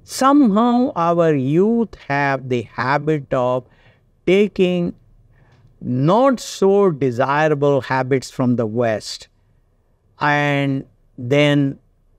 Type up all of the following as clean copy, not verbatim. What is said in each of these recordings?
Somehow our youth have the habit of taking not so desirable habits from the West and then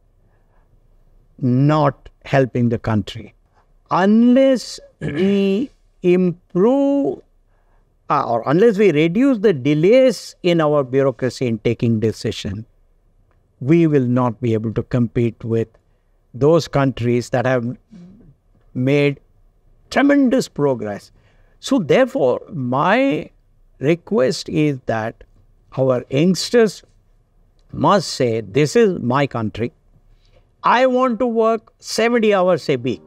not helping the country. Unless we improve or unless we reduce the delays in our bureaucracy in taking decision, we will not be able to compete with those countries that have made tremendous progress. So therefore, my request is that our youngsters must say, this is my country. I want to work 70 hours a week.